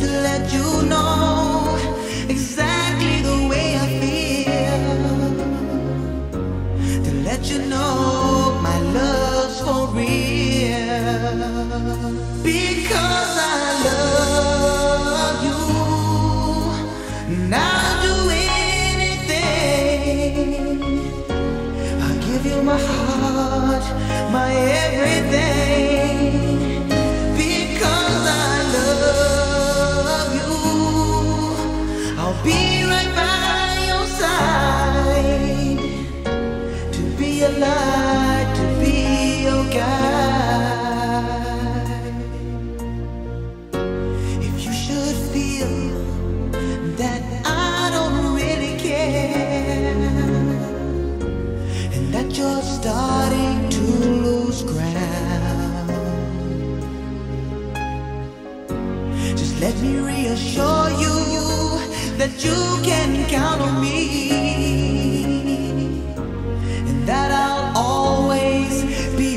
to let you know exactly the way I feel, to let you know my love's for real, because I love you, and I'll do anything. I'll give you my heart, my everything, because I love you. I'll be right by your side, to be a light, to be your guide. If you should feel that I don't really care, and that you're starting to lose ground, just let me reassure you that you can count on me, and that I'll always be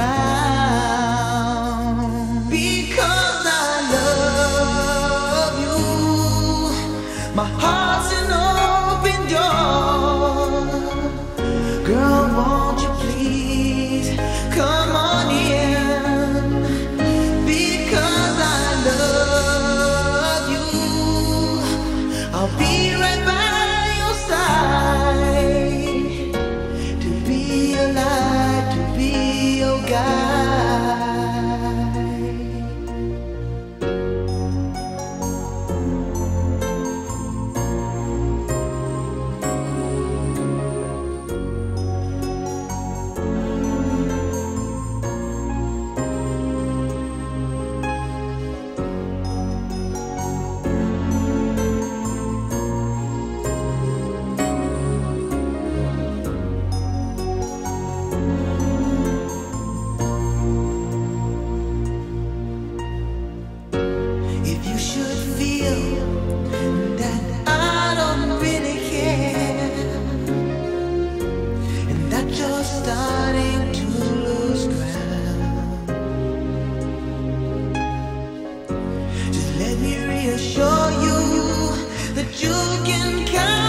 around, because I love you. My heart's an open door. Girl, won't you please come on in, because I love you. I'll be right by your side, to be your light, to be your guide. If you should feel that I don't really care, and that you're starting to lose ground, just let me reassure you that you can count